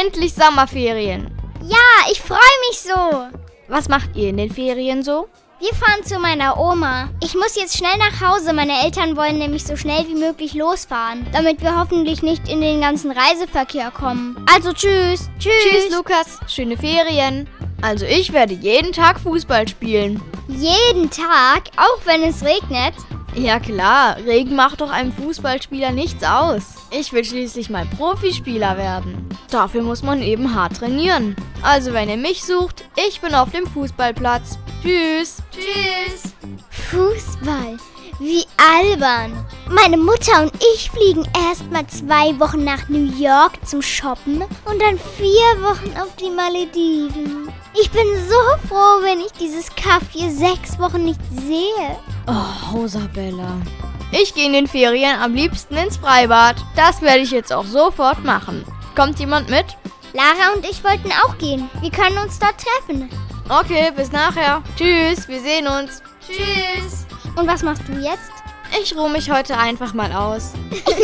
Endlich Sommerferien. Ja, ich freue mich so. Was macht ihr in den Ferien so? Wir fahren zu meiner Oma. Ich muss jetzt schnell nach Hause. Meine Eltern wollen nämlich so schnell wie möglich losfahren, damit wir hoffentlich nicht in den ganzen Reiseverkehr kommen. Also tschüss. Tschüss, Lukas. Schöne Ferien. Also ich werde jeden Tag Fußball spielen. Jeden Tag, auch wenn es regnet? Ja klar, Regen macht doch einem Fußballspieler nichts aus. Ich will schließlich mal Profispieler werden. Dafür muss man eben hart trainieren. Also wenn ihr mich sucht, ich bin auf dem Fußballplatz. Tschüss. Tschüss. Fußball. Wie albern. Meine Mutter und ich fliegen erst mal 2 Wochen nach New York zum Shoppen und dann 4 Wochen auf die Malediven. Ich bin so froh, wenn ich dieses Kaff hier 6 Wochen nicht sehe. Oh, Rosabella. Ich gehe in den Ferien am liebsten ins Freibad. Das werde ich jetzt auch sofort machen. Kommt jemand mit? Lara und ich wollten auch gehen. Wir können uns dort treffen. Okay, bis nachher. Tschüss, wir sehen uns. Tschüss. Und was machst du jetzt? Ich ruhe mich heute einfach mal aus.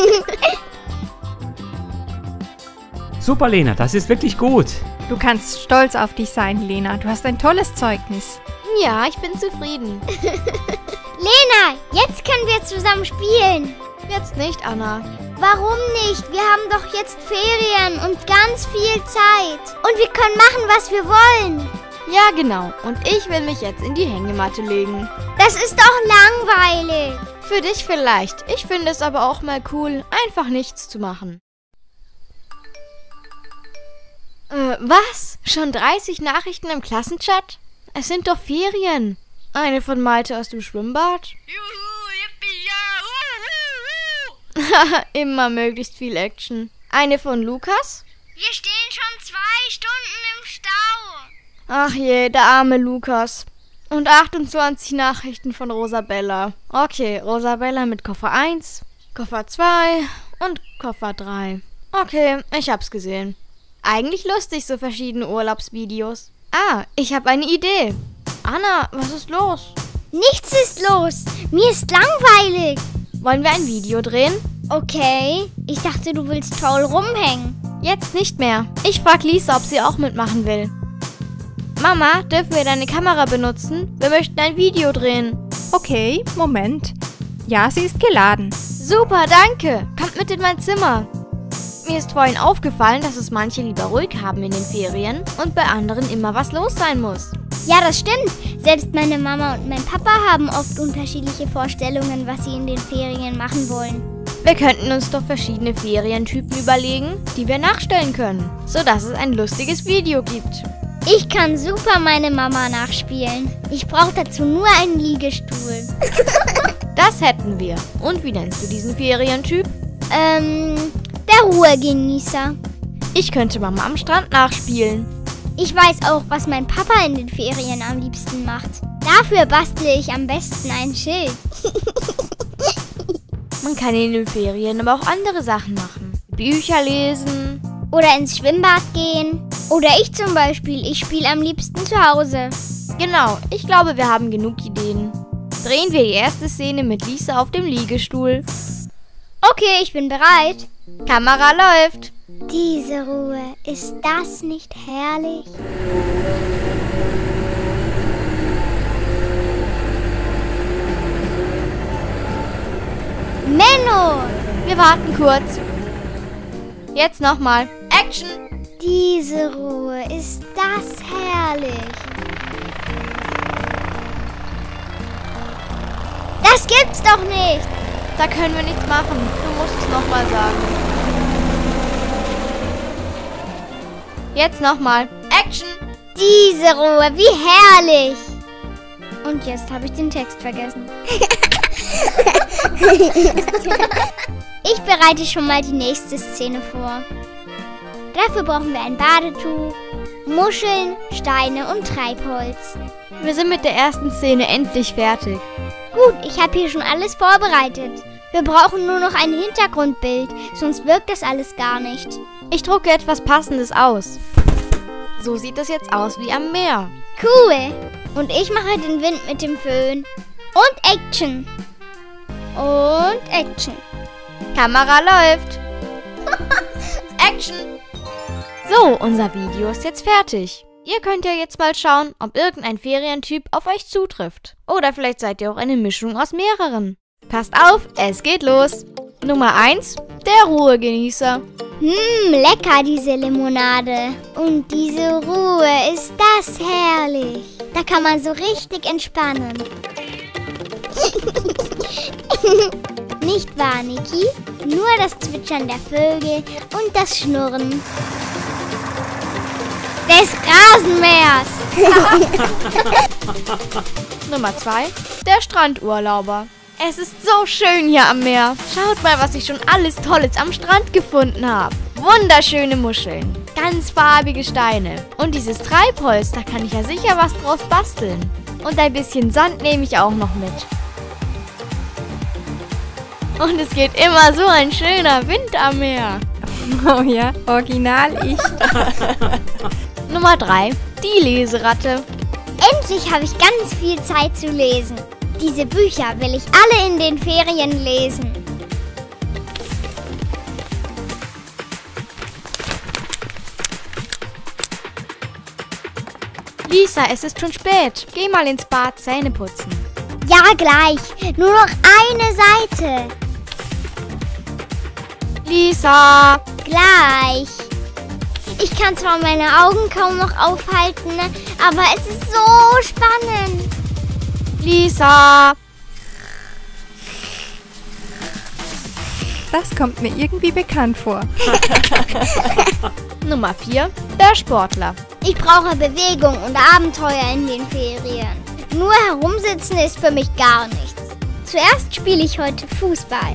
Super, Lena, das ist wirklich gut. Du kannst stolz auf dich sein, Lena. Du hast ein tolles Zeugnis. Ja, ich bin zufrieden. Lena, jetzt können wir zusammen spielen. Jetzt nicht, Anna. Warum nicht? Wir haben doch jetzt Ferien und ganz viel Zeit. Und wir können machen, was wir wollen. Ja, genau. Und ich will mich jetzt in die Hängematte legen. Das ist doch langweilig. Für dich vielleicht. Ich finde es aber auch mal cool, einfach nichts zu machen. Was? Schon 30 Nachrichten im Klassenchat? Es sind doch Ferien. Eine von Malte aus dem Schwimmbad. Juhu, yippie, ja, Immer möglichst viel Action. Eine von Lukas. Wir stehen schon 2 Stunden im Stau. Ach je, der arme Lukas. Und 28 Nachrichten von Rosabella. Okay, Rosabella mit Koffer 1, Koffer 2 und Koffer 3. Okay, ich hab's gesehen. Eigentlich lustig, so verschiedene Urlaubsvideos. Ah, ich habe eine Idee. Anna, was ist los? Nichts ist los. Mir ist langweilig. Wollen wir ein Video drehen? Okay. Ich dachte, du willst faul rumhängen. Jetzt nicht mehr. Ich frag Lisa, ob sie auch mitmachen will. Mama, dürfen wir deine Kamera benutzen? Wir möchten ein Video drehen. Okay, Moment. Ja, sie ist geladen. Super, danke. Kommt mit in mein Zimmer. Mir ist vorhin aufgefallen, dass es manche lieber ruhig haben in den Ferien und bei anderen immer was los sein muss. Ja, das stimmt. Selbst meine Mama und mein Papa haben oft unterschiedliche Vorstellungen, was sie in den Ferien machen wollen. Wir könnten uns doch verschiedene Ferientypen überlegen, die wir nachstellen können, sodass es ein lustiges Video gibt. Ich kann super meine Mama nachspielen. Ich brauche dazu nur einen Liegestuhl. Das hätten wir. Und wie nennst du diesen Ferientyp? Der Ruhegenießer. Ich könnte Mama am Strand nachspielen. Ich weiß auch, was mein Papa in den Ferien am liebsten macht. Dafür bastle ich am besten ein Schild. Man kann in den Ferien aber auch andere Sachen machen. Bücher lesen. Oder ins Schwimmbad gehen. Oder ich zum Beispiel. Ich spiele am liebsten zu Hause. Genau, ich glaube, wir haben genug Ideen. Drehen wir die erste Szene mit Lisa auf dem Liegestuhl. Okay, ich bin bereit. Kamera läuft. Diese Ruhe, ist das nicht herrlich? Menno! Wir warten kurz. Jetzt nochmal. Action! Diese Ruhe, ist das herrlich? Das gibt's doch nicht! Da können wir nichts machen. Du musst es nochmal sagen. Jetzt nochmal. Action! Diese Ruhe, wie herrlich! Und jetzt habe ich den Text vergessen. Ich bereite schon mal die nächste Szene vor. Dafür brauchen wir ein Badetuch, Muscheln, Steine und Treibholz. Wir sind mit der ersten Szene endlich fertig. Gut, ich habe hier schon alles vorbereitet. Wir brauchen nur noch ein Hintergrundbild, sonst wirkt das alles gar nicht. Ich drucke etwas Passendes aus. So sieht es jetzt aus wie am Meer. Cool. Und ich mache den Wind mit dem Föhn. Und Action. Und Action. Kamera läuft. Action. So, unser Video ist jetzt fertig. Ihr könnt ja jetzt mal schauen, ob irgendein Ferientyp auf euch zutrifft. Oder vielleicht seid ihr auch eine Mischung aus mehreren. Passt auf, es geht los. Nummer 1, der Ruhegenießer. Lecker diese Limonade. Und diese Ruhe, ist das herrlich. Da kann man so richtig entspannen. Nicht wahr, Niki? Nur das Zwitschern der Vögel und das Schnurren des Rasenmähers. Nummer 2, der Strandurlauber. Es ist so schön hier am Meer. Schaut mal, was ich schon alles Tolles am Strand gefunden habe. Wunderschöne Muscheln, ganz farbige Steine. Und dieses Treibholz, da kann ich ja sicher was draus basteln. Und ein bisschen Sand nehme ich auch noch mit. Und es geht immer so ein schöner Wind am Meer. Oh ja, original ich. Nummer 3, die Leseratte. Endlich habe ich ganz viel Zeit zu lesen. Diese Bücher will ich alle in den Ferien lesen. Lisa, es ist schon spät. Geh mal ins Bad Zähne putzen. Ja, gleich. Nur noch eine Seite. Lisa! Gleich. Ich kann zwar meine Augen kaum noch aufhalten, aber es ist so spannend. Lisa! Das kommt mir irgendwie bekannt vor. Nummer 4, der Sportler. Ich brauche Bewegung und Abenteuer in den Ferien. Nur herumsitzen ist für mich gar nichts. Zuerst spiele ich heute Fußball.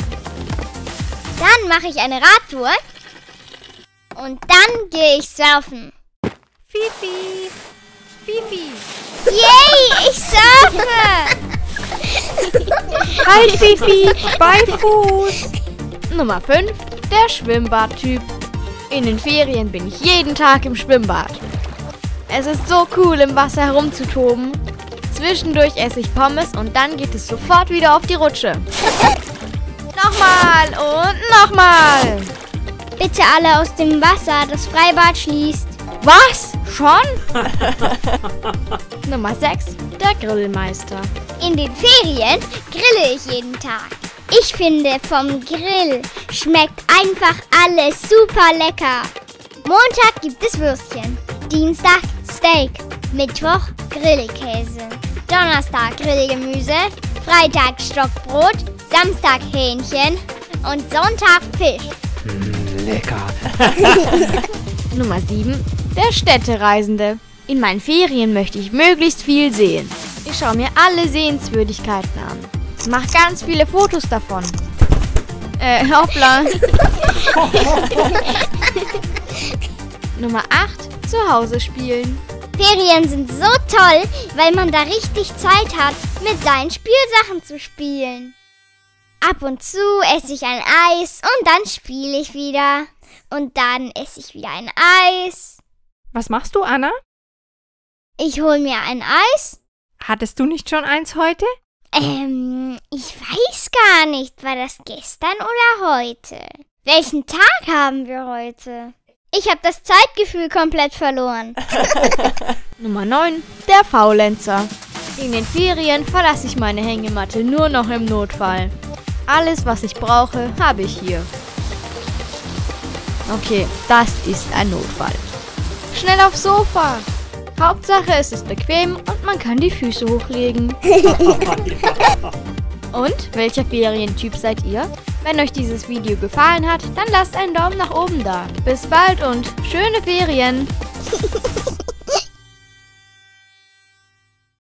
Dann mache ich eine Radtour. Und dann gehe ich surfen. Fifi! Fifi! Yay, ich surfe! Hi Fifi! Bei Fuß! Nummer 5, der Schwimmbadtyp. In den Ferien bin ich jeden Tag im Schwimmbad. Es ist so cool, im Wasser herumzutoben. Zwischendurch esse ich Pommes und dann geht es sofort wieder auf die Rutsche. Nochmal und nochmal. Bitte alle aus dem Wasser, das Freibad schließt. Was? Schon? Nummer 6, der Grillmeister. In den Ferien grille ich jeden Tag. Ich finde, vom Grill schmeckt einfach alles super lecker. Montag gibt es Würstchen, Dienstag Steak, Mittwoch Grillkäse, Donnerstag Grillgemüse, Freitag Stockbrot, Samstag Hähnchen und Sonntag Fisch. Lecker. Nummer 7, der Städtereisende. In meinen Ferien möchte ich möglichst viel sehen. Ich schaue mir alle Sehenswürdigkeiten an. Mach ganz viele Fotos davon. Hoppla. Nummer 8, zu Hause spielen. Ferien sind so toll, weil man da richtig Zeit hat, mit seinen Spielsachen zu spielen. Ab und zu esse ich ein Eis und dann spiele ich wieder. Und dann esse ich wieder ein Eis. Was machst du, Anna? Ich hole mir ein Eis. Hattest du nicht schon eins heute? Ich weiß gar nicht. War das gestern oder heute? Welchen Tag haben wir heute? Ich habe das Zeitgefühl komplett verloren. Nummer 9, der Faulenzer. In den Ferien verlasse ich meine Hängematte nur noch im Notfall. Alles, was ich brauche, habe ich hier. Okay, das ist ein Notfall. Schnell aufs Sofa. Hauptsache, es ist bequem und man kann die Füße hochlegen. Und, welcher Ferientyp seid ihr? Wenn euch dieses Video gefallen hat, dann lasst einen Daumen nach oben da. Bis bald und schöne Ferien!